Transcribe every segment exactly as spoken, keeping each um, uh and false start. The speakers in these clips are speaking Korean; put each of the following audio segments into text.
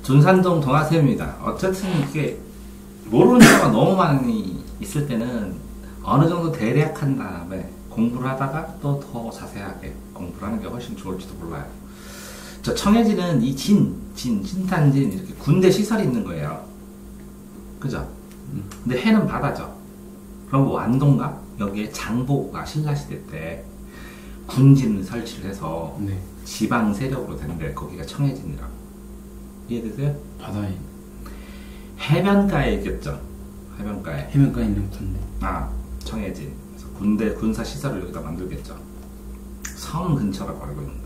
둔산동 동아쌤입니다. 어쨌든 이게 모르는 자가 너무 많이 있을 때는 어느 정도 대략 한 다음에 공부를 하다가 또 더 자세하게 공부를 하는 게 훨씬 좋을지도 몰라요. 저 청해진은 이 진, 진, 진탄진 이렇게 군대 시설이 있는 거예요. 그죠? 근데 해는 바다죠. 그럼 완도인가? 여기에 장보고가 신라시대 때 군진 설치를 해서 네. 지방 세력으로 된대. 거기가 청해진이라고. 이해되세요? 바다에 해변가에 있겠죠. 해변가에. 해변가에 있는 군대. 아, 청해진. 그래서 군대 군사 시설을 여기다 만들겠죠. 섬 근처라고 알고 있는데.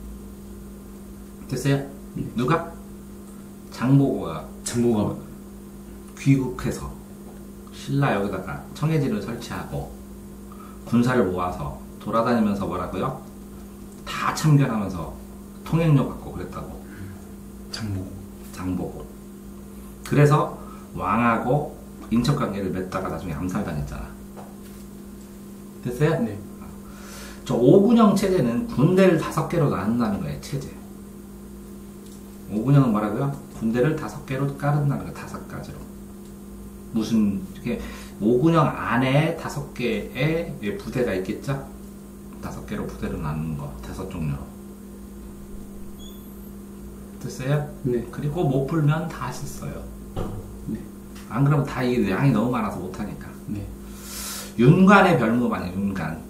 됐어요? 네. 누가? 장보고가 장보가 귀국해서 신라 여기다가 청해진을 설치하고 군사를 모아서 돌아다니면서 뭐라고요? 다 참견하면서 통행료 받고 그랬다고. 장보고. 장보고. 그래서 왕하고 인척관계를 맺다가 나중에 암살당했잖아. 됐어요? 네. 저 오군영 체제는 군대를 다섯 개로 나눈다는 거예요. 체제. 오군영은 뭐라고요? 군대를 다섯 개로 까른다는 거예요. 다섯 가지로. 무슨 이렇게 오군영 안에 다섯 개의 부대가 있겠죠? 다섯 개로 부대를 나누는 거. 다섯 종류로. 됐어요? 네. 그리고 못 풀면 다 했어요. 네. 안 그러면 다 이게 양이 너무 많아서 못하니까. 네. 윤관의 별무반이 윤관.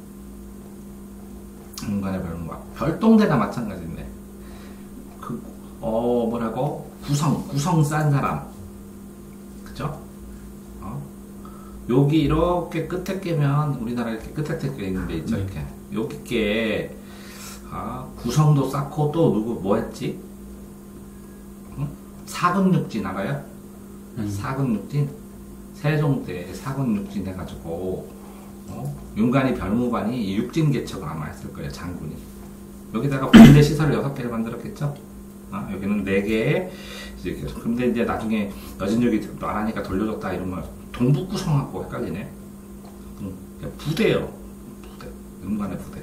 윤관의 별무반. 별동대나 마찬가지인데. 그, 어, 뭐라고? 구성, 구성 싼 사람. 그죠? 어? 여기 이렇게 끝에 깨면, 우리나라 이렇게 끝에 깨 있는 데 있죠, 네. 이렇게. 여기 께, 아, 구성도 쌓고 또 누구 뭐 했지? 응? 사근육진 알아요? 아니. 사근육진? 세종 때 사근육진 해가지고, 어? 윤관이 별무반이 육진 개척을 아마 했을 거예요, 장군이. 여기다가 군대 시설을 여섯 개를 만들었겠죠? 아, 여기는 네 개에, 이제, 근데 이제 나중에 여진족이 말하니까 돌려줬다 이러면 동북구성하고 헷갈리네. 응, 부대요. 부대. 윤관의 부대.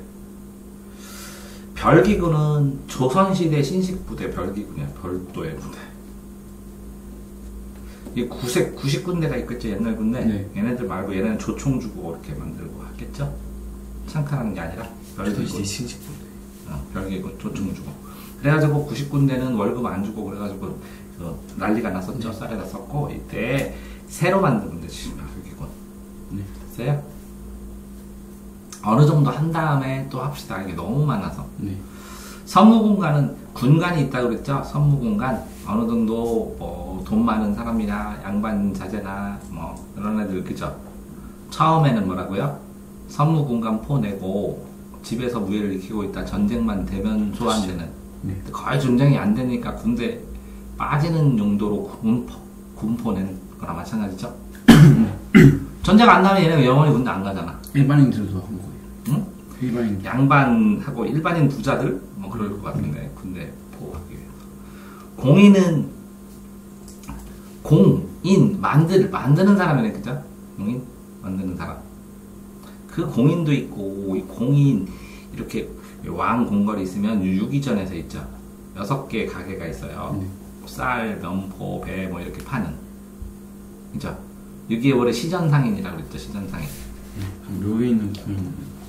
별기군은 조선시대 신식부대 별기군이야. 별도의 부대. 이 구색, 구십 군데가 있겠죠, 옛날 군대? 네. 얘네들 말고 얘네는 조총 주고 이렇게 만들고 하겠죠? 창칼하는 게 아니라, 별기군. 조선시대 신식부대. 어, 별기군, 조총 주고. 그래가지고 구십 군데는 월급 안 주고 그래가지고 그 난리가 났었죠. 네. 쌀에다 썼고, 이때 새로 만든 군대 지금 별기군. 네. 됐어요? 어느 정도 한 다음에 또 합시다. 이게 너무 많아서. 네. 선무공간은 군관이 있다고 그랬죠? 선무공간. 어느 정도 뭐 돈 많은 사람이나 양반 자제나 뭐 그런 애들 그죠? 처음에는 뭐라고요? 선무공간 포내고 집에서 무예를 익히고 있다. 전쟁만 되면 소환되는. 네. 거의 전쟁이 안 되니까 군대 빠지는 용도로 군포, 군포 낸 거나 마찬가지죠? 전쟁 안 나면 얘네가 영원히 군대 안 가잖아. 일반인들도 한 거예요. 응? 일반인. 양반하고 일반인 부자들 뭐 그럴 것 같은데 군대 포하기 위해서. 공인은 공인 만들 만드는 사람이네, 그죠? 공인 만드는 사람. 그 공인도 있고 이 공인 이렇게 왕 공걸이 있으면 유기전에서 있죠. 여섯 개 가게가 있어요. 네. 쌀, 면포, 배 뭐 이렇게 파는. 그죠? 여기에 원래 시전상인이라고 그랬죠. 시전상인. 네. 묘에 있는 공인.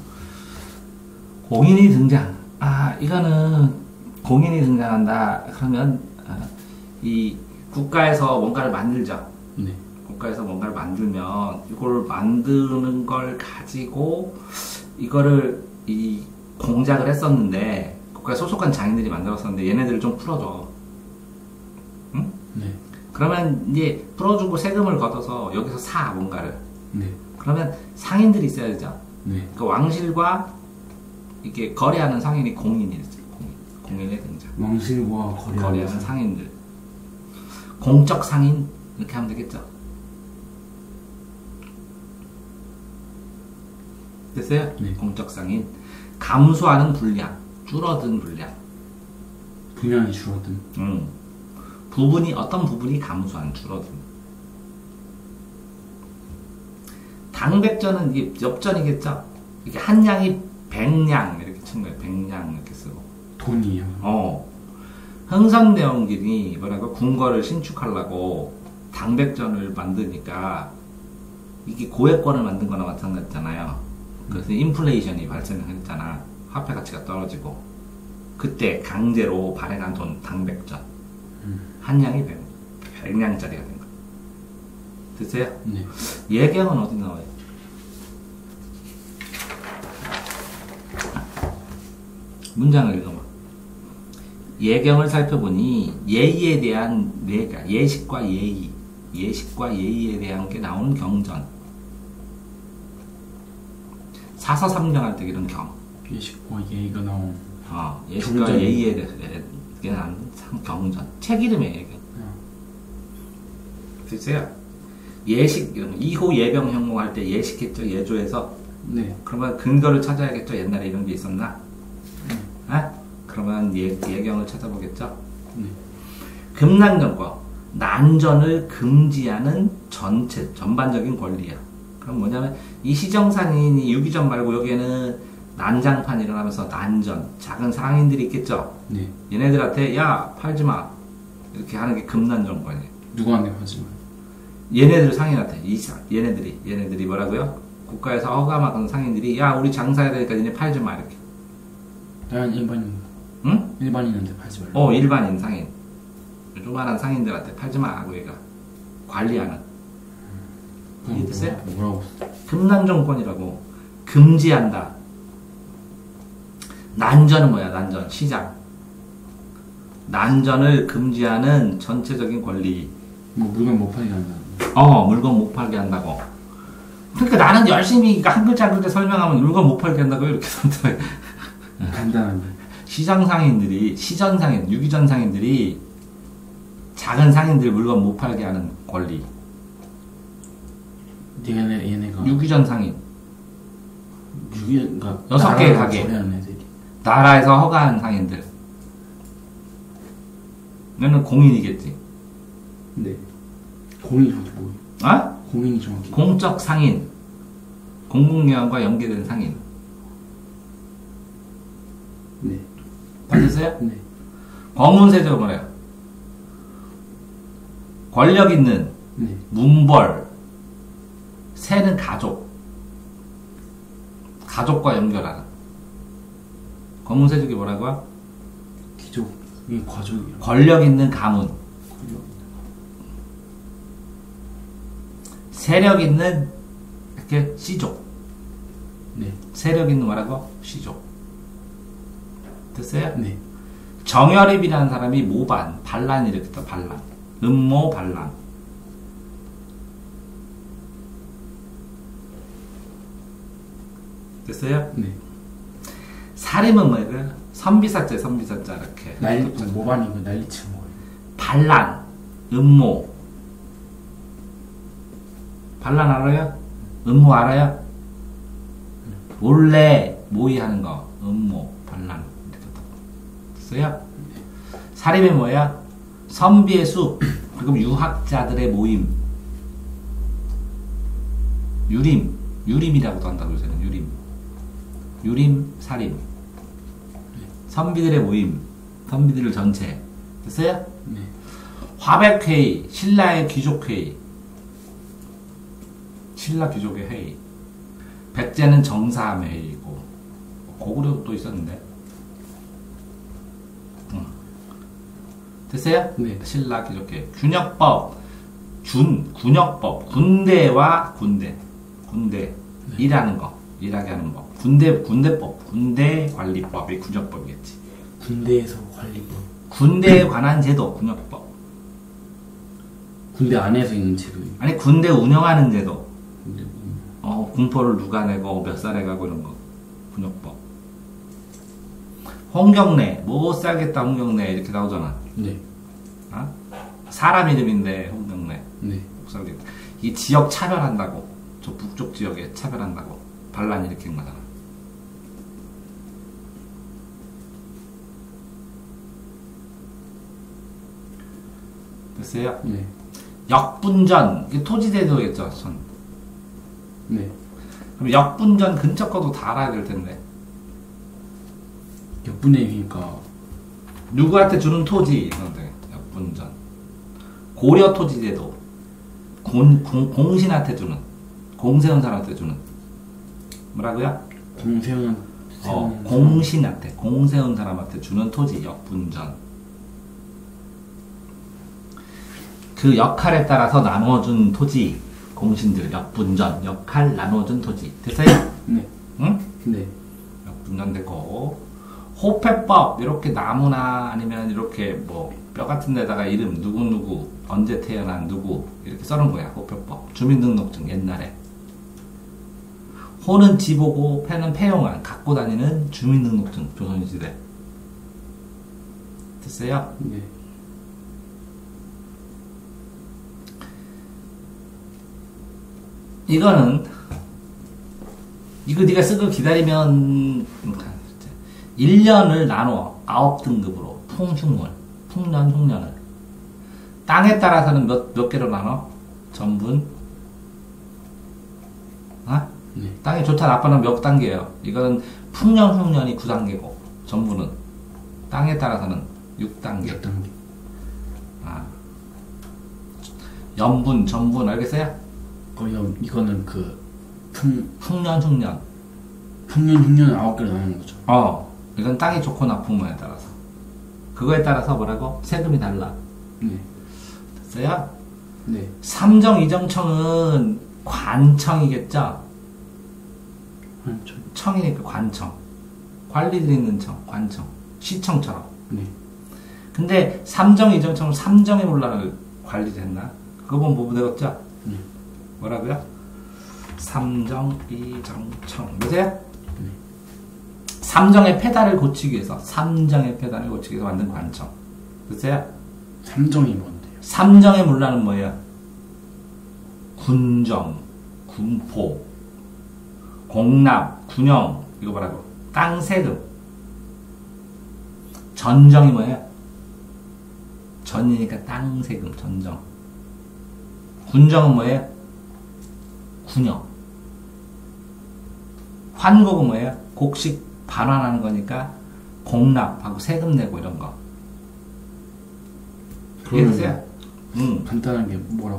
공인이 등장. 아, 이거는 공인이 등장한다. 그러면 아, 이 국가에서 뭔가를 만들죠. 네. 국가에서 뭔가를 만들면 이걸 만드는 걸 가지고 이거를 이 공작을 했었는데 국가에 소속한 장인들이 만들었었는데 얘네들을 좀 풀어줘. 응? 네. 그러면 이제 풀어주고 세금을 걷어서 여기서 사 뭔가를. 네. 그러면 상인들이 있어야 되죠. 네. 그 왕실과 이게 거래하는 상인이 공인이 있어요. 공인. 공인의 등장. 왕실과 거래하는, 거래하는 상인들. 공적 상인 이렇게 하면 되겠죠. 됐어요? 네. 공적 상인. 감소하는 분량, 줄어든 분량. 분량이 줄어든. 음. 부분이 어떤 부분이 감소한, 줄어든. 당백전은 이게 엽전이겠죠. 이게 한 양이 백량 이렇게 친 거예요. 백량 이렇게 쓰고. 돈이요. 어. 흥선대원군이 뭐라고 궁궐을 신축하려고 당백전을 만드니까 이게 고액권을 만든 거나 마찬가지잖아요. 그래서 인플레이션이 발생했잖아. 화폐 가치가 떨어지고 그때 강제로 발행한 돈 당백전 한 냥이 백 냥짜리가 된 거. 됐어요? 네. 예경은 어디 나와요? 문장을 읽어봐. 예경을 살펴보니 예의에 대한 예가 예식과 예의, 예식과 예의에 대한 게 나오는 경전. 사서삼경할 때 이런 경. 예식과 예의가 나온. 어, 예식과 경전. 예의에 대한 경전. 책 이름이에요. 예경. 됐어요? 예식 이 호 예병 형무할 때 예식했죠. 예조에서. 네. 그러면 근거를 찾아야겠죠. 옛날에 이런 게 있었나? 아? 그러면 예, 예경을 찾아보겠죠. 네. 금난정권, 난전을 금지하는 전체 전반적인 권리야. 그럼 뭐냐면 이 시정상인이 유기전 말고 여기에는 난장판 일어나면서 난전, 작은 상인들이 있겠죠. 네. 얘네들한테 야 팔지 마 이렇게 하는 게 금난정권이에요. 누구한테 하지 마요. 얘네들 상인한테 이 사- 얘네들이 얘네들이 뭐라고요? 국가에서 허가받은 상인들이 야 우리 장사해야 되니까 니네 팔지 마 이렇게. 다른 일반인. 응? 일반인한테 팔지 말고. 어 일반인 상인 조그만한 상인들한테 팔지 마 하고 얘가 관리하는. 그럼 이해됐어요? 뭐- 뭐라고? 금난정권이라고 금지한다. 난전은 뭐야? 난전 시장. 난전을 금지하는 전체적인 권리. 뭐 물건 못 팔게 한다. 어 물건 못 팔게 한다고. 그러니까 나는 열심히 한 글자 한 글자 설명하면 물건 못 팔게 한다고 이렇게 선택해. 간단한데. 시장 상인들이 시전 상인, 유기전 상인들이 작은 상인들 물건 못 팔게 하는 권리. 얘네 얘네가 유기전 상인. 유기 그러니까 여섯 개의 나라랑 가게. 거래하는 애들이. 나라에서 허가한 상인들. 얘는 공인이겠지. 네. 공인이 정확히 뭐예요? 어? 공인이 정확히. 공적 상인. 공공기관과 연계된 상인. 네. 맞으세요? 네. 권문세제가 뭐래요? 권력 있는 네. 문벌. 세는 가족. 가족과 연결하는. 권문세족이 뭐라고요? 귀족. 이게 과족이라. 권력 있는 가문. 세력 있는 이렇게 씨족. 네. 세력 있는 뭐라고? 씨족. 됐어요? 네. 정열입이라는 사람이 모반, 반란 일으켰다. 반란. 음모 반란. 됐어요? 네. 살인은 뭐예요? 선비사죄, 선비사죄 이렇게. 난리 모반이고 난리치는 거예요. 반란, 음모. 반란 알아요? 음모 알아요? 몰래 모의하는 거. 음모, 반란. 이렇게 됐어요? 살인이 뭐야? 선비의 수, 그리고 유학자들의 모임. 유림, 유림이라고도 한다고 요새는 유림. 유림, 살인. 선비들의 모임, 선비들 전체. 됐어요? 네. 화백회의, 신라의 귀족회의. 신라 귀족의 회의. 백제는 정사함의 회의고. 고구려도 또 있었는데. 응. 됐어요? 네. 신라 귀족회의. 균역법, 준, 군역법. 군대와 군대. 군대. 네. 일하는 거. 일하게 하는 법. 군대, 군대법. 군대 관리법이 군역법이겠지. 군대에서 관리법. 군대에 관한 제도, 군역법. 군대 안에서 있는 제도예요. 아니, 군대 운영하는 제도. 군대 음. 어, 군포를 누가 내고 몇 살에 가고 이런 거. 군역법. 홍경래, 못 살겠다, 홍경래. 이렇게 나오잖아. 네. 어? 사람 이름인데, 홍경래. 네. 못 살겠다. 이 지역 차별한다고. 저 북쪽 지역에 차별한다고. 반란 일으킨 거잖아. 됐어요? 네. 역분전. 이게 토지제도겠죠, 전. 네. 그럼 역분전 근처 거도 다 알아야 될 텐데. 역분의 위니까 누구한테 주는 토지 이런 데 역분전. 고려 토지제도 공, 공, 공신한테 주는, 공세운 사람한테 주는 뭐라고요? 공세운 어, 공신한테, 공세운 사람한테 주는 토지 역분전. 그 역할에 따라서 나눠준 토지 공신들 역분전. 역할 나눠준 토지 됐어요? 네. 응? 네. 역분전 됐고, 호패법 이렇게 나무나 아니면 이렇게 뭐 뼈 같은 데다가 이름 누구누구 언제 태어난 누구 이렇게 써놓은 거야. 호패법. 주민등록증 옛날에. 호는 지보고 패는 폐용한 갖고 다니는 주민등록증 조선시대. 됐어요? 네. 이거는 이거 네가 쓰고 기다리면 일 년을 나누어 아홉 등급으로 풍흉월, 풍년, 흉년을 땅에 따라서는 몇, 몇 개로 나눠? 전분? 어? 네. 땅이 좋다 나빠는 몇 단계예요? 이거는 풍년, 흉년이 구 단계고 전분은 땅에 따라서는 육 단계. 육 단계. 아. 염분, 전분 알겠어요? 어, 이거는 그 풍, 풍년, 흉년. 풍년, 흉년을 아홉 개로 나누는 거죠. 어, 이건 땅이 좋고 나쁜 거에 따라서. 그거에 따라서 뭐라고? 세금이 달라. 네. 됐어요? 네. 삼정이정청은 관청이겠죠? 한천. 청이니까 관청. 관리들 있는 청, 관청. 시청처럼. 네. 근데 삼정이정청은 삼정의 문란을 관리를 했나? 그거 보면 뭐 되겠죠? 네. 뭐라고요? 삼정이정청. 맞아요? 네. 삼정의 폐단을 고치기 위해서, 삼정의 폐단을 고치기 위해서 만든 관청. 됐어요? 삼정이 뭔데요? 삼정의 문란은 뭐예요? 군정, 군포, 공납, 군영, 이거 뭐라고? 땅 세금. 전정이 뭐예요? 전이니까 땅 세금, 전정. 군정은 뭐예요? 군영. 환곡은 뭐예요? 곡식 반환하는 거니까 공납하고 세금 내고 이런 거. 이해되세요? 응. 간단하게 뭐라고?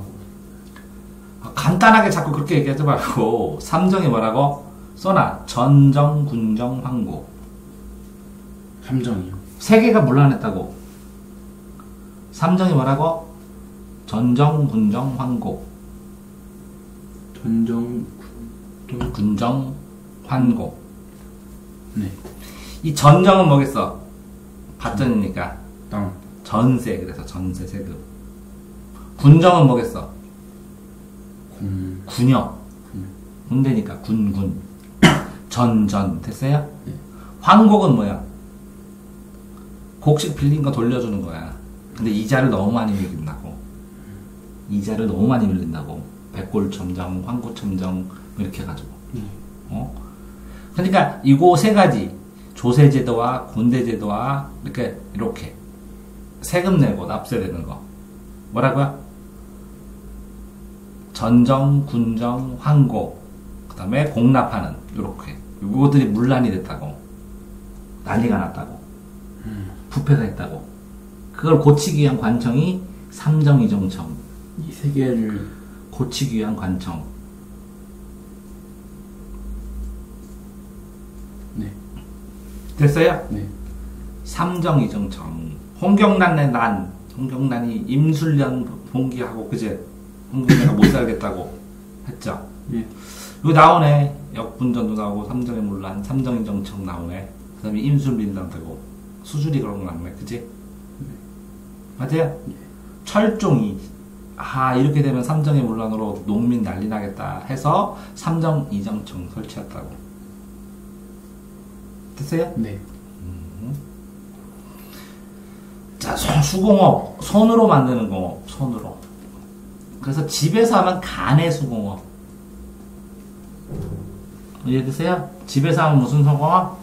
간단하게 자꾸 그렇게 얘기하지 말고 삼정이 뭐라고? 써놔. 전정, 군정, 환곡. 삼정이요. 세 개가 문란했다고. 삼정이 뭐라고? 전정, 군정, 환곡. 전정, 군정. 군정, 환곡. 네. 이 전정은 뭐겠어? 밭전이니까 땅. 전세, 그래서 전세 세금. 군정은 뭐겠어? 군. 군역. 군. 군대니까 군군. 전전 됐어요? 네. 환곡은 뭐야? 곡식 빌린 거 돌려주는 거야. 근데 이자를 너무 많이 밀린다고. 이자를 너무 많이 밀린다고. 백골첨정, 환고첨정 뭐 이렇게 해가지고. 네. 어? 그러니까 이거 세 가지 조세제도와 군대제도와 이렇게 이렇게 세금 내고 납세되는 거 뭐라고요? 전정, 군정, 환고 그 다음에 공납하는 요렇게 요것들이 문란이 됐다고. 난리가 났다고. 음. 부패가 했다고. 그걸 고치기 위한 관청이 삼정이정청. 이 세 개를 고치기 위한 관청. 네. 됐어요? 네. 삼정이정청. 홍경란의 난. 홍경란이 임술련 봉기하고 그제 홍경란가 못 살겠다고 했죠. 네. 이거 나오네. 역분전도 나오고 삼정의 문란, 삼정이정청 나오네. 그 다음에 임술린단 되고 수주리 그런 거 나오네. 그지? 네. 맞아요? 네. 철종이 아 이렇게 되면 삼정의 문란으로 농민 난리 나겠다 해서 삼정이정청 설치했다고. 됐어요? 네. 자, 손, 수공업. 손으로 만드는 공업. 손으로. 그래서 집에서 하면 간의 수공업. 이해되세요? 집에서 하면 무슨 수공업?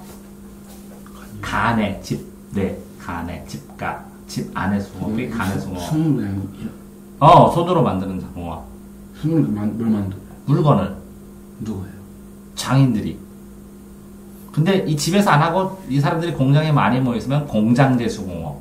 간의 집. 네, 간의 집가. 집 안의 수공업이 간의 수공업. 손으로 그냥 이렇게 어, 손으로 만드는 공업. 손으로 만- 뭘 만들어요? 물건을 누구예요? 장인들이 근데 이 집에서 안 하고 이 사람들이 공장에 많이 모여 있으면 공장재수공업.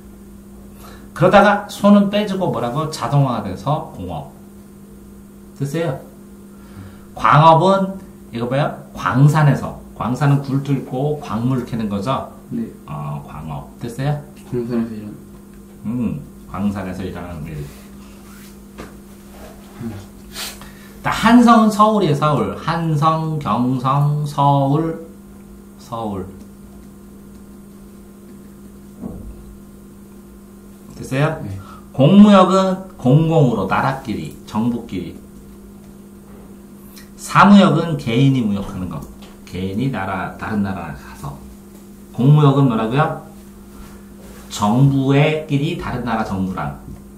그러다가 손은 빼주고 뭐라고 자동화가 돼서 공업. 됐어요? 광업은 이거 봐요. 광산에서. 광산은 굴 뚫고 광물 캐는 거죠. 네. 어, 광업. 됐어요? 광산에서 일하는. 음, 광산에서 일하는 일. 한성은 서울이에요, 서울. 한성, 경성, 서울, 서울. 됐어요? 네. 공무역은 공공으로, 나라끼리, 정부끼리. 사무역은 개인이 무역하는 거. 개인이 나라, 다른 나라 가서. 공무역은 뭐라고요? 정부의끼리 다른 나라 정부랑.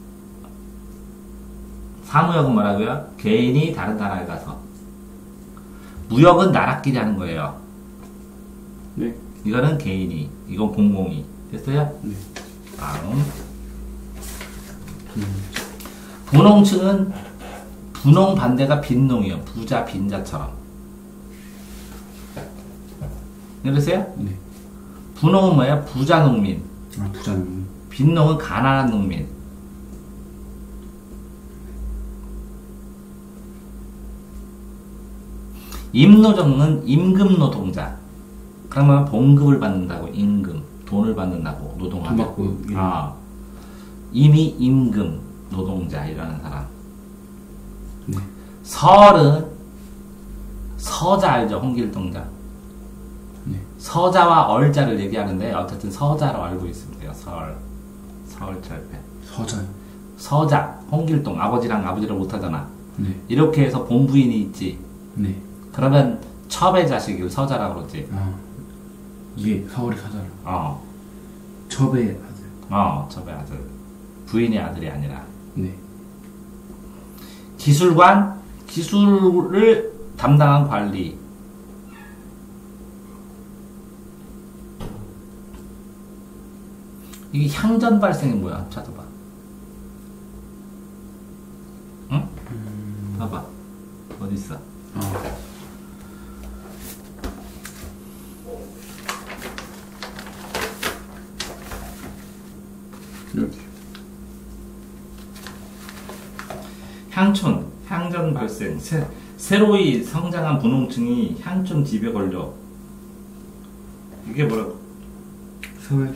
사무역은 뭐라고요? 개인이 다른 나라에 가서. 무역은 나라끼리 하는 거예요. 네. 이거는 개인이, 이건 공공이. 됐어요? 네. 다음. 분홍층은 분홍 반대가 빈농이에요. 부자 빈자처럼. 그러세요? 네. 분홍은 뭐야? 부자 농민. 아, 부자는. 빈농은 가난한 농민. 임노정은 임금 노동자. 그러면 봉급을 받는다고. 임금. 돈을 받는다고. 노동하면. 돈 받고 일하는. 아. 이미 임금 노동자이라는 사람. 네. 설은 서자 알죠? 홍길동자. 네. 서자와 얼자를 얘기하는데 어쨌든 서자로 알고 있으면 돼요. 설. 서울철폐. 서자요. 서자. 홍길동. 아버지랑 아버지를 못하잖아. 네. 이렇게 해서 본부인이 있지. 네. 그러면 첩의 자식을 서자라고 그러지. 아, 이게 서울의 서자라. 어. 첩의 아들. 어. 첩의 아들. 부인의 아들이 아니라. 네. 기술관. 기술을 담당한 관리. 이게 향전 발생이 뭐야? 찾아봐. 응? 음... 봐봐. 어디 있어? 아. 이렇게. 향촌, 향전 발생. 새, 새로이 성장한 분홍층이 향촌 집에 걸려. 이게 뭐라고? 서울.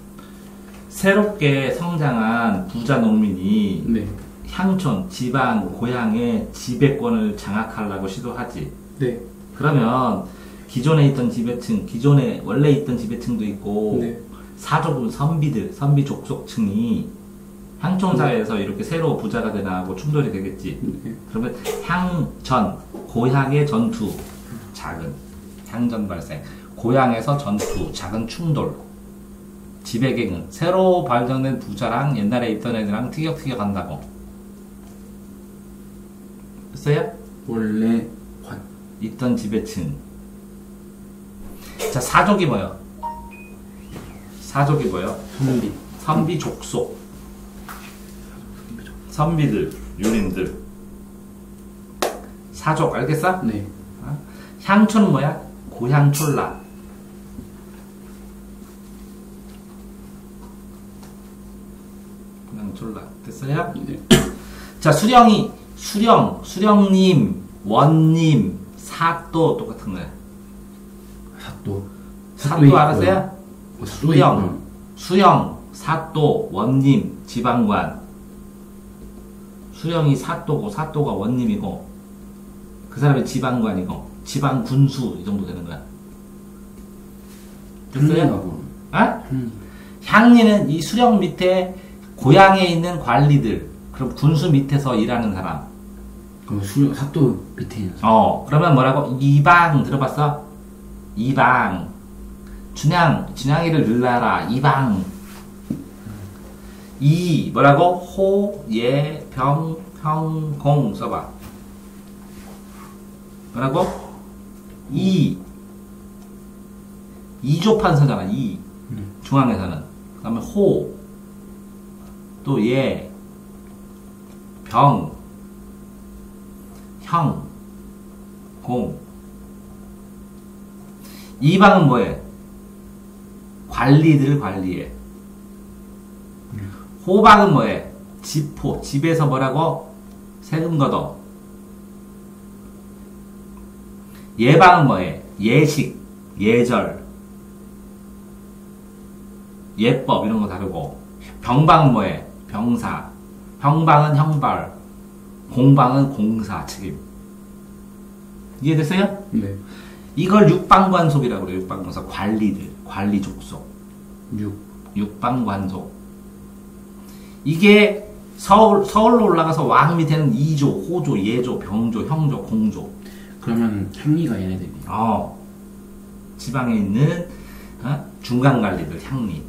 새롭게 성장한 부자 농민이 네. 향촌, 지방, 고향의 지배권을 장악하려고 시도하지. 네. 그러면 기존에 있던 지배층, 기존에 원래 있던 지배층도 있고 네. 사족은 선비들, 선비 족속층이 향촌 사회에서 이렇게 새로 부자가 되나 하고 충돌이 되겠지. 네. 그러면 향전, 고향의 전투, 작은 향전 발생, 고향에서 전투, 작은 충돌, 지배계층, 새로 발견된 부자랑 옛날에 있던 애들랑 티격태격 한다고. 됐어요? 원래 관. 있던 지배층. 자, 사족이 뭐요? 사족이 뭐요? 선비. 선비 족속. 선비들, 유림들. 사족, 알겠어? 네. 어? 향초는 뭐야? 고향 촌라. 고향 촌라. 됐어요? 네. 자, 수령이, 수령, 수령님, 원님, 사또 똑같은 거야. 사또. 사또 알았어요? 어, 수령, 수령, 사또, 원님, 지방관. 수령이 사또고 사또가 원님이고 그 사람이 지방관이고 지방 군수 이 정도 되는 거야. 됐어요? 아? 음. 향리는 이 수령 밑에 고향에 있는 관리들, 그럼 군수 밑에서 일하는 사람. 그 수, 사또 밑에 있는 사람. 어, 그러면 뭐라고? 이방 들어봤어? 이방. 춘향, 춘향이를 늘라라. 이방. 이 뭐라고? 호, 예, 병, 형, 공 써봐. 뭐라고? 이 이조판서잖아. 이 음. 중앙에서는. 그 다음에 호, 또 예, 병, 형, 공. 이방은 뭐해? 관리들 관리해. 호방은 뭐해? 집호, 집에서 뭐라고? 세금 걷어. 예방은 뭐해? 예식, 예절, 예법 이런 거 다르고. 병방은 뭐해? 병사. 형방은 형벌. 공방은 공사, 책임. 이해됐어요? 네. 이걸 육방관속이라고 그래요. 육방관속. 관리들, 관리 족속. 육. 육방관속. 이게 서울, 서울로 올라가서 왕 밑에는 이조, 호조, 예조, 병조, 형조, 공조. 그러면 향리가 얘네들이. 어. 지방에 있는 어? 중간관리들, 향리.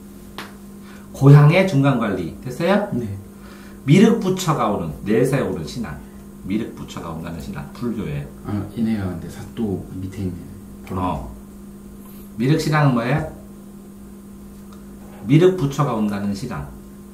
고향의 중간관리. 됐어요? 네. 미륵부처가 오는, 내세에 오른 신앙. 미륵부처가 온다는 신앙. 불교에. 아, 얘네가 근데 사또 밑에 있네. 어. 미륵신앙은 뭐예요? 미륵부처가 온다는 신앙.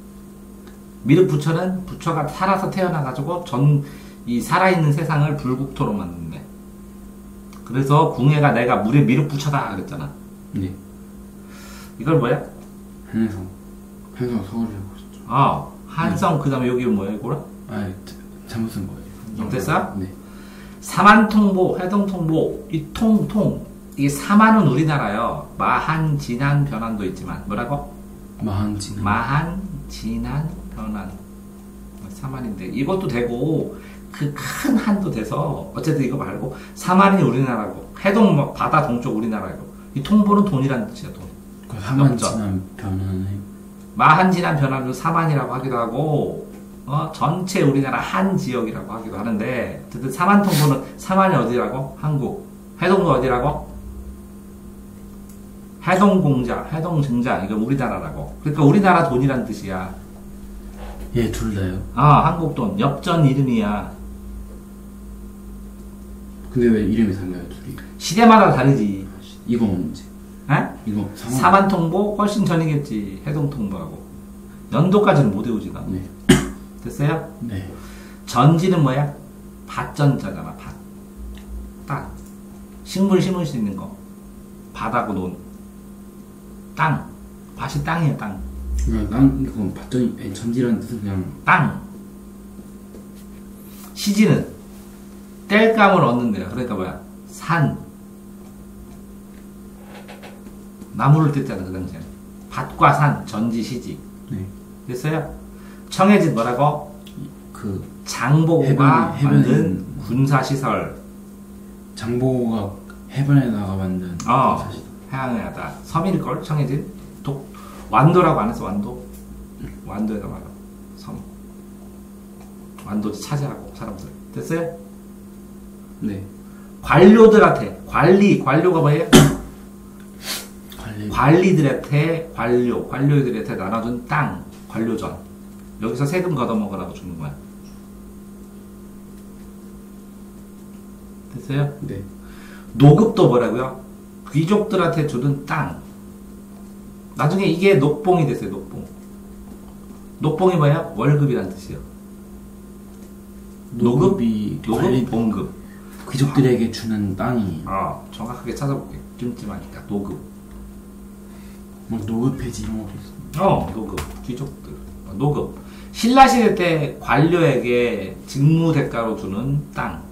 미륵부처는 부처가 살아서 태어나가지고 전, 이 살아있는 세상을 불국토로 만든대. 그래서 궁예가 내가 물의 미륵부처다 그랬잖아. 네. 이걸 뭐야? 한성. 한성 서울이라고 했죠. 어. 한성, 그 다음에 여기 뭐야, 이거라? 아, 잘못 쓴 거예요. 됐어? 네. 사만통보, 해동통보, 이 통, 통. 이게 사만은 우리나라요. 마한, 진한, 변환도 있지만. 뭐라고? 마한 진한. 마한, 진한, 변환. 사만인데. 이것도 되고, 그 큰 한도 돼서, 어쨌든 이거 말고, 사만이 우리나라고, 해동, 뭐 바다 동쪽 우리나라고. 이 통보는 돈이라는 뜻이야, 돈. 그 사만 없죠? 진한 변화는 마한, 진한, 변환도 사만이라고 하기도 하고, 어, 전체 우리나라 한 지역이라고 하기도 하는데, 어쨌든 사만통보는 사만이 어디라고? 한국. 해동도 어디라고? 해동공자, 해동증자, 이거 우리나라라고. 그러니까 우리나라 돈이란 뜻이야. 예, 둘 다요. 아, 한국 돈. 엽전 이름이야. 근데 왜 이름이 달라요, 둘이? 시대마다 다르지. 이거 언제? 에? 이거 사만. 사만통보 훨씬 전이겠지. 해동통보하고. 연도까지는 못 외우지, 나. 네. 됐어요? 네. 전지는 뭐야? 밭전자잖아, 밭. 땅. 식물 심을 수 있는 거. 밭하고 논. 땅. 밭이 땅이에요, 땅. 그러니까 난 이건 밭전이 아니, 전지라는 뜻은 그냥 땅. 시지는 땔감을 얻는데요. 그러니까 뭐야? 산. 나무를 뜻하는 그 당시에. 밭과 산, 전지, 시지. 네. 됐어요? 청해진 뭐라고? 그 장보고가 해변- 해변에 만든 있는 군사시설. 장보고가 해변에다가 만든 어, 사실. 해양에다. 섬일걸? 청해진? 독, 완도라고 안 했어, 완도? 완도에다 말아. 섬. 완도 차지하고, 사람들. 됐어요? 네. 관료들한테, 관리, 관료가 뭐예요? 관리. 관리들한테, 관료, 관료들한테 나눠준 땅, 관료전. 여기서 세금 걷어먹으라고 주는 거야. 됐어요? 네. 노급도 뭐라고요? 귀족들한테 주는 땅. 나중에 이게 녹봉이 됐어요, 녹봉. 녹봉이 뭐야? 월급이란 뜻이에요. 노급? 노급이 노급, 관리 봉급. 귀족들에게 주는 땅이 아, 정확하게 찾아볼게. 찜찜하니까. 노급. 뭐 노급해지 이런 것도 있어. 어, 노급. 귀족들. 어, 노급. 신라시대 때 관료에게 직무 대가로 주는 땅.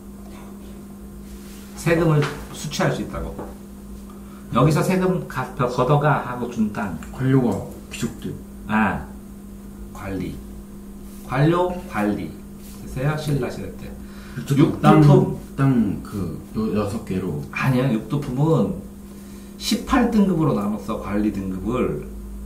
세금을 수취할 수 있다고. 여기서 세금 가, 걷어가 하고 준 땅. 관료가 귀족들. 아, 관리. 관료, 관리. 됐어요? 신라시대 때. 육두품. 땅그 여섯 개로. 아니야, 육두품은 십팔 등급으로 나눴어, 관리 등급을.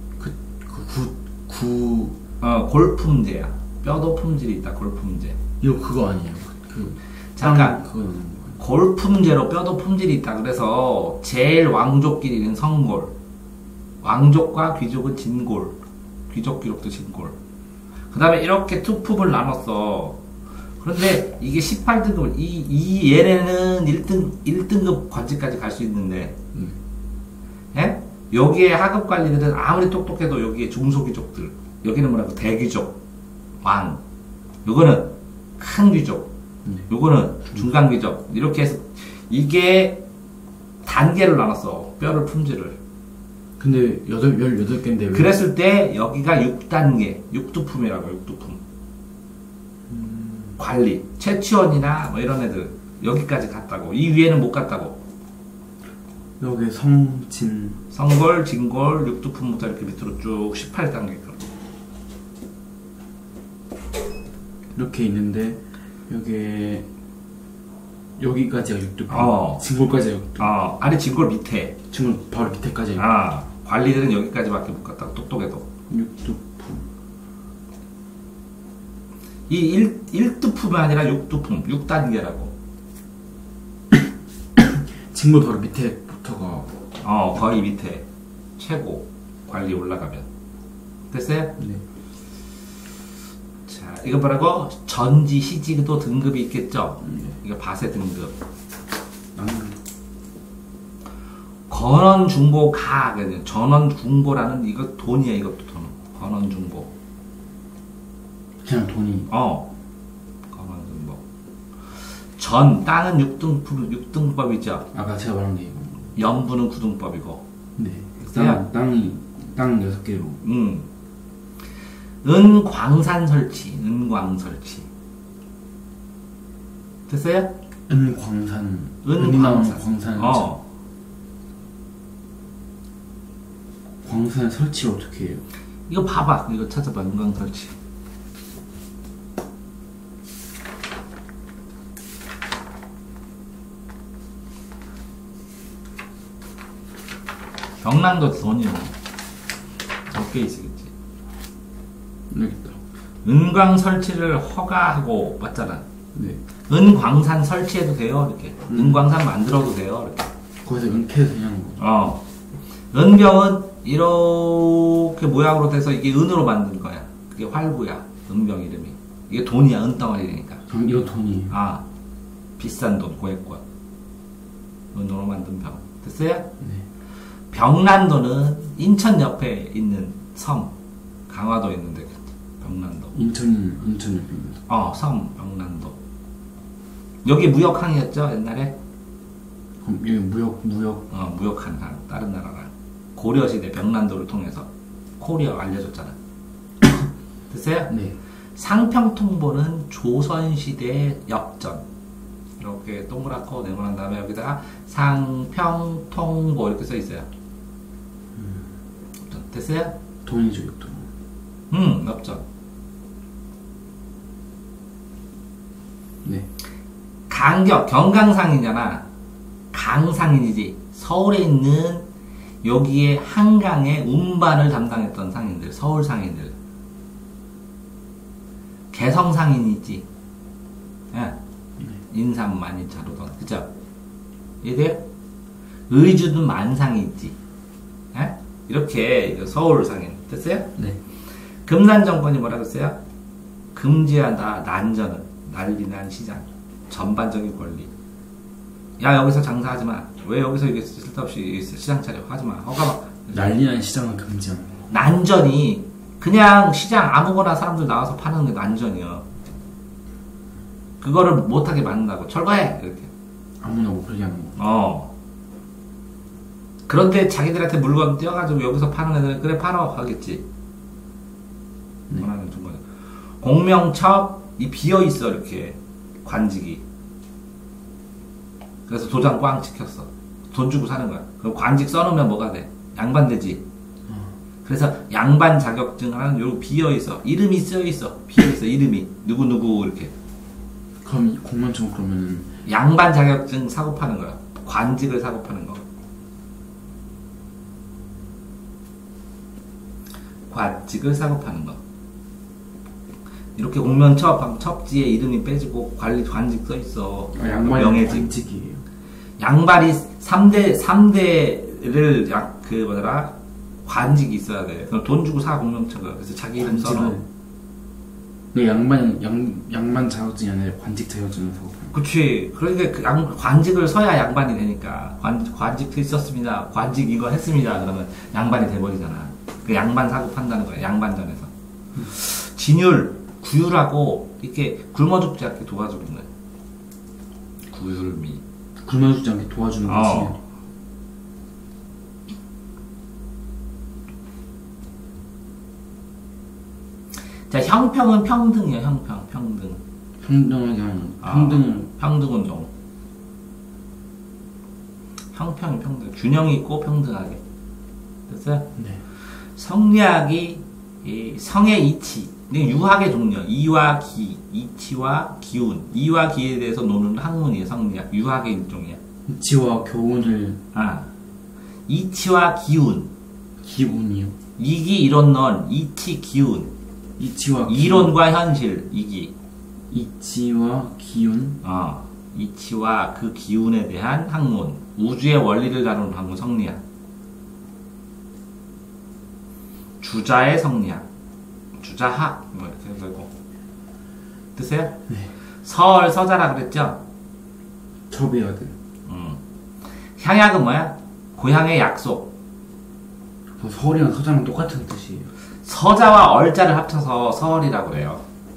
그그구구 어, 골품제야. 뼈도 품질이 있다, 골품제. 이거 그거 아니에요? 그 잠깐. 그거 넣는 거예요. 골품제로 뼈도 품질이 있다. 그래서 제일 왕족끼리는 성골. 왕족과 귀족은 진골. 귀족 기록도 진골. 그 다음에 이렇게 투품을 나눴어. 그런데 이게 십팔 등급, 이, 이 얘네는 일 등, 일 등급 관직까지 갈 수 있는데, 음. 예? 여기에 하급 관리들은 아무리 똑똑해도 여기에 중소귀족들, 여기는 뭐라고? 대귀족, 왕. 요거는 큰 귀족, 네. 요거는 중간귀족. 이렇게 해서, 이게 단계를 나눴어. 뼈를 품질을. 근데 여덟, 열여덟 개인데 왜? 그랬을 때 여기가 육 단계, 육두품이라고 육두품. 음... 관리, 최치원이나 뭐 이런 애들 여기까지 갔다고. 이 위에는 못 갔다고. 여기 성, 진, 성골, 진골, 육두품부터 이렇게 밑으로 쭉 십팔 단계까지. 이렇게 있는데 여기 여기까지가 육두품, 어. 진골까지가 육두품. 어, 아래 진골 밑에. 진골 바로 밑에까지 아, 관리들은 여기까지밖에 못 갔다고. 똑똑해도. 육두품. 이 일, 일두품이 아니라 육두품, 육 단계라고. 진골 바로 밑에부터가 어, 거의 밑에. 최고. 관리 올라가면. 됐어요? 네. 자, 이거 뭐라고? 전지, 시지도 등급이 있겠죠? 네. 이거 바세 등급. 음. 건원, 중보, 가. 전원, 중보라는 이거 돈이야, 이것도 돈. 건원, 중보. 그냥 돈이. 어. 건원, 중보. 전, 땅은 육등급, 육등법이죠. 아까 제가 말한 게 이거. 연부는 구등법이고. 네. 됐어요? 땅, 땅이 땅 여섯 개로. 음. 은, 광산 설치. 은광 설치. 됐어요? 은광산. 은광산. 광산. 어. 광산 설치를 어떻게 해요? 이거 봐봐. 이거 찾아봐. 은광 설치. 경남도 돈이요. 몇 개 있겠지. 여기 있다. 은광 설치를 허가하고 맞잖아. 네. 은광산 설치해도 돼요. 이렇게. 음. 은광산 만들어도 돼요. 이렇게. 거기서 은캐서 그냥 거. 어. 은병은 이렇게 모양으로 돼서 이게 은으로 만든 거야. 그게 활구야. 은병 이름이. 이게 돈이야. 은덩어리니까. 그럼 이거 돈이에요. 아. 비싼 돈, 고액권. 은으로 만든 병. 됐어요? 네. 병란도는 인천 옆에 있는 섬. 강화도 있는데, 병란도. 인천, 인천 옆입니다. 어, 섬, 병란도. 여기 무역항이었죠, 옛날에? 그럼 여기 무역, 무역. 어, 무역한 강, 다른 나라랑. 고려시대 병란도를 통해서 코리아 알려줬잖아. 됐어요? 네. 상평통보는 조선시대 역전. 이렇게 동그랗고 네모난 다음에 여기다가 상평통보 이렇게 써 있어요. 음. 됐어요? 돈이죠, 이거 돈. 음, 역전. 네. 강격, 경강상이잖아. 강상인이지. 서울에 있는 여기에 한강의 운반을 담당했던 상인들, 서울 상인들. 개성 상인이 있지. 예. 네. 인삼 많이 자르던, 그죠? 이해돼요? 의주도 만상이 있지. 예? 이렇게 서울 상인. 됐어요? 네. 금난 정권이 뭐라 그랬어요? 금지하다 난전은 난리난 시장. 전반적인 권리. 야, 여기서 장사하지 마. 왜 여기서 이게 쓸데없이 시장 차려? 하지 마. 허가 막. 난리난 시장은 금지하는 거. 난전이 그냥 시장 아무거나 사람들 나와서 파는 게 난전이야. 그거를 못하게 만든다고. 철거해! 이렇게. 아무나 못 팔게 하는 거. 어. 그런데 자기들한테 물건 띄워가지고 여기서 파는 애들 그래 팔어 하겠지. 네. 원하는 중간에. 공명첩 이 비어 있어 이렇게 관직이. 그래서 도장 꽝 찍혔어. 돈 주고 사는 거야. 그럼 관직 써놓으면 뭐가 돼? 양반되지. 어. 그래서 양반 자격증 하는 요 비어 있어. 이름이 쓰여 있어. 비어 있어 이름이 누구 누구 이렇게. 그럼 공무원청 그러면은 양반 자격증 사고 파는 거야. 관직을 사고 파는 거. 관직을 사고 파는 거. 이렇게 공면첩, 첩지에 이름이 빼지고 관리 관직 써 있어. 아, 양반이 명예직. 관직이에요. 양반이 삼 대 삼 대를 약 그 뭐더라 관직이 있어야 돼. 그럼 돈 주고 사 공명처가. 그래서 자기 이름 써놔. 네, 양반 양 양반 자격증이 아니라 관직 자격증을 사고 파는. 그치. 그러니까 그 양, 관직을 서야 양반이 되니까. 관, 관직 있었습니다. 관직 이거 했습니다. 그러면 양반이 돼버리잖아. 그 양반 사고 판다는 거야. 양반전에서. 음. 진율, 구율하고 이렇게 굶어 죽지 않게 도와주는 거야. 구율미. 굶어 죽지 않게 도와주는 거지. 어. 자, 형평은 평등이에요. 형평, 평등. 평등하게 하는 아, 평등. 평등운동. 형평이 평등. 균형이 있고 평등하게. 됐어요? 네. 성리학이 이 성의 이치, 유학의 종류, 이와 기, 이치와 기운, 이와 기에 대해서 노는 학문이에요. 성리학, 유학의 일종이야. 이치와 교훈을. 아, 이치와 기운. 기운이요. 이기 이론 론, 이치 기운. 이치와 이론과 기운. 현실, 이기. 이치와 기운. 어, 이치와 그 기운에 대한 학문, 우주의 원리를 다루는 학문 성리학. 주자의 성리학, 주자학 뭐 이렇게 되고. 뜻이에요? 네. 설 서자라 그랬죠? 접해야 돼. 음. 향약은 뭐야? 고향의 약속. 서울이랑 서자랑 똑같은 뜻이에요. 서자와 얼자를 합쳐서 서얼이라고 그래요.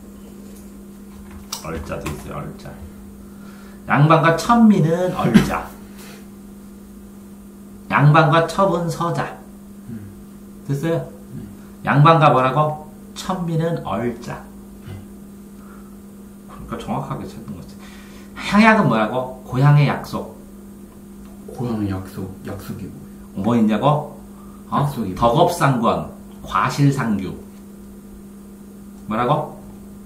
얼자도 있어요. 얼자. 양반과 천민은 얼자. 양반과 첩은 서자. 됐어요? 양반과 뭐라고? 천민은 얼자. 그러니까 정확하게 찾는 거지. 향약은 뭐라고? 고향의 약속. 고향의 약속. 약속이 뭐예요? 뭐 있냐고? 어? 약속이 덕업상권, 과실상규. 뭐라고?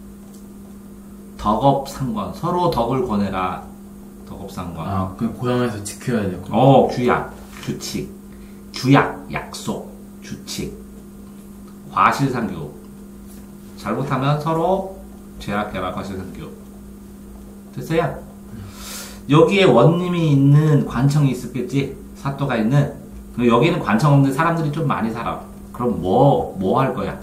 덕업상권. 서로 덕을 권해라. 덕업상권. 아, 그 고향에서 지켜야 돼요. 어, 규약, 규칙. 규약, 약속, 규칙. 과실상규. 잘못하면 서로 죄악해라. 과실상규. 됐어요? 여기에 원님이 있는 관청이 있었겠지? 사또가 있는. 여기는 관청 없는데 사람들이 좀 많이 살아. 그럼 뭐, 뭐 할 거야?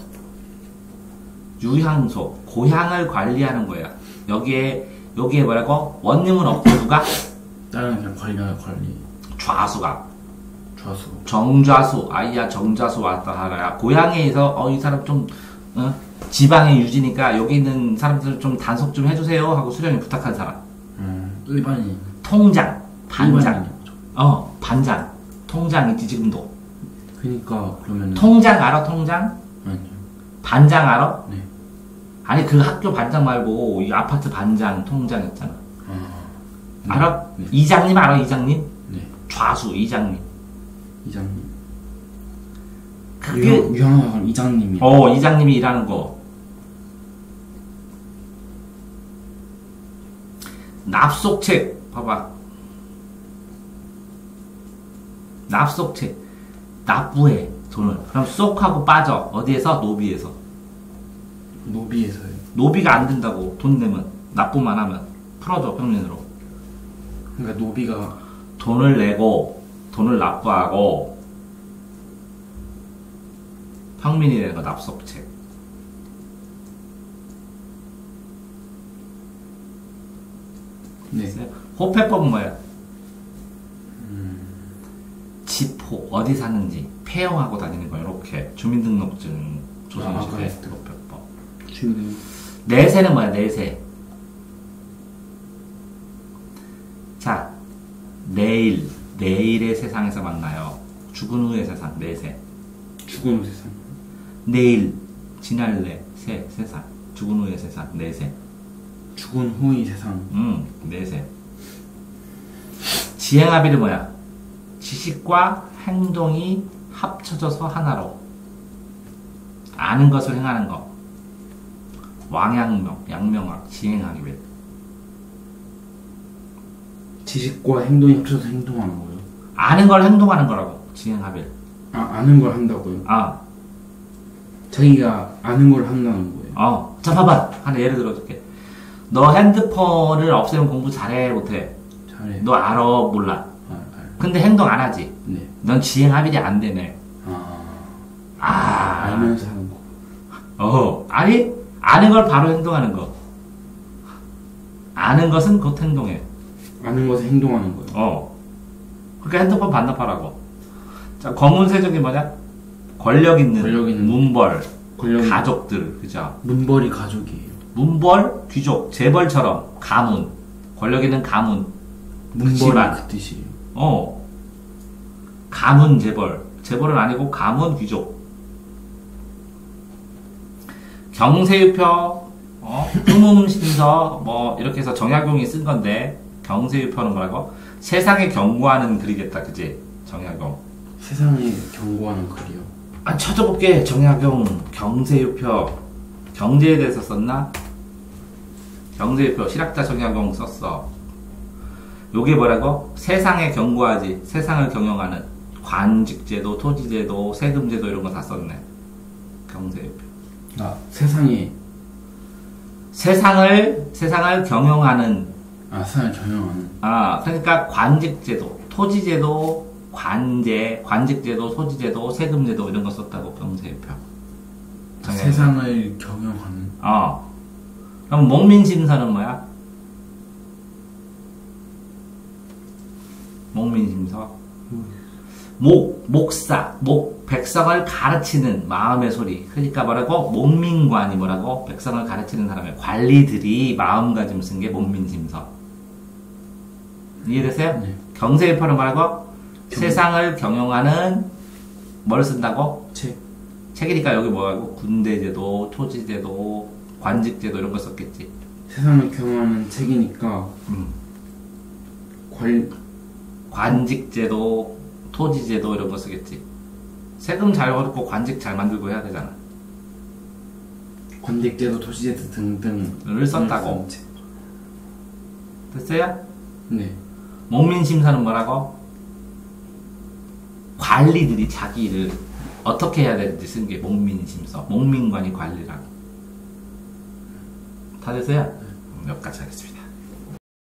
유향소, 고향을 관리하는 거야. 여기에, 여기에 뭐라고? 원님은 없고 누가? 다른 그냥 관리하는 관리. 좌수가. 좌수. 정좌수, 아이야 정좌수 왔다 하라야. 고향에서 어 이 사람 좀 어? 지방의 유지니까 여기 있는 사람들 좀 단속 좀 해주세요 하고 수령이 부탁한 사람. 음, 일반인. 통장, 반장. 일반인이죠. 어, 반장. 통장 있지 지금도. 그니까 그러면. 통장 알아? 통장? 아니요. 반장 알아? 네. 아니 그 학교 반장 말고 이 아파트 반장, 통장 있잖아. 아. 알아? 네. 이장님 알아? 이장님? 네. 좌수, 이장님. 이장님. 그게 유형, 유형학원 이장님이. 어, 이장님이 일하는 거. 납속책 봐봐. 납속책 납부해 돈을. 그럼 쏙 하고 빠져. 어디에서? 노비에서. 노비에서요. 노비가 안 된다고. 돈 내면 납부만 하면 풀어줘 평면으로. 그러니까 노비가 돈을 내고 돈을 납부하고 평민이 내는 거 납속책. 네. 호패법은 뭐야? 지포 어디 사는지 폐용하고 다니는 거. 이렇게 주민등록증 조선시대 아, 호패법. 지금 내세는 뭐야? 내세. 자, 내일 내일의 세상에서 만나요. 죽은 후의 세상 내세. 죽은 세상. 내일 지날래 새 세상. 죽은 후의 세상 내세. 죽은 후의 세상. 음 내세. 지행합의는 뭐야? 지식과 행동이 합쳐져서 하나로 아는 것을 행하는 것. 왕양명, 양명학, 지행합의. 지식과 행동이 합쳐서 행동하는 거예요. 아는 걸 행동하는 거라고. 지행합의. 아, 아는 걸 한다고요? 아, 자기가 아는 걸 한다는 거예요. 어. 자, 봐봐. 하나 예를 들어줄게. 너 핸드폰을 없애면 공부 잘해, 못해? 잘해. 너 알아, 몰라? 아, 알. 근데 행동 안 하지? 네. 넌 지행합의이 안 되네. 아, 아, 알면서 하는 거. 어, 아니, 아는 걸 바로 행동하는 거. 아는 것은 곧 행동해. 아는 것에 행동하는 거예요. 어. 그러니까 핸드폰 반납하라고. 자, 검은세족이 뭐냐? 권력 있는, 권력 있는 문벌, 권력 가족들, 그죠? 문벌이 가족이에요. 문벌, 귀족, 재벌처럼, 가문, 권력 있는 가문, 문벌이 집안. 그 뜻이에요. 어. 가문, 재벌. 재벌은 아니고 가문, 귀족. 경세유표, 어, 흠음심서, 뭐, 이렇게 해서 정약용이 쓴 건데, 경세유표는 뭐라고? 세상에 경고하는 글이겠다, 그지? 정약용. 세상에 경고하는 글이요. 아, 찾아볼게. 정약용, 경세유표. 경제에 대해서 썼나? 경세유표, 실학자 정약용 썼어. 요게 뭐라고? 세상에 경고하지. 세상을 경영하는. 관직제도, 토지제도, 세금제도 이런 거 다 썼네. 경세유표. 아, 세상에, 세상을, 세상을 경영하는. 아, 세상을 경영하는. 아, 그러니까 관직제도, 토지제도, 관제, 관직제도, 토지제도, 세금제도 이런 거 썼다고, 경세유표. 아, 세상을 경영하는. 어. 그럼 목민심서는 뭐야? 목민심서. 목, 목사, 목, 백성을 가르치는 마음의 소리. 그러니까 뭐라고? 목민관이 뭐라고? 백성을 가르치는 사람의 관리들이 마음가짐 쓴 게 목민심서. 이해되세요? 네. 경세유표는 뭐라고? 경... 세상을 경영하는 뭘 쓴다고? 책. 책이니까 여기 뭐라고? 군대제도, 토지제도, 관직제도 이런 거 썼겠지. 세상을 경영하는 책이니까 음. 관 관직제도, 토지제도 이런 거 쓰겠지. 세금 잘 걷고 관직 잘 만들고 해야 되잖아. 관직제도, 토지제도 등등을 썼다고. 됐어요? 네. 목민심서는 뭐라고? 관리들이 자기 일을 어떻게 해야 되는지 쓴 게 목민심서. 목민관이 관리라고. 다 됐어요? 네. 여기까지 하겠습니다.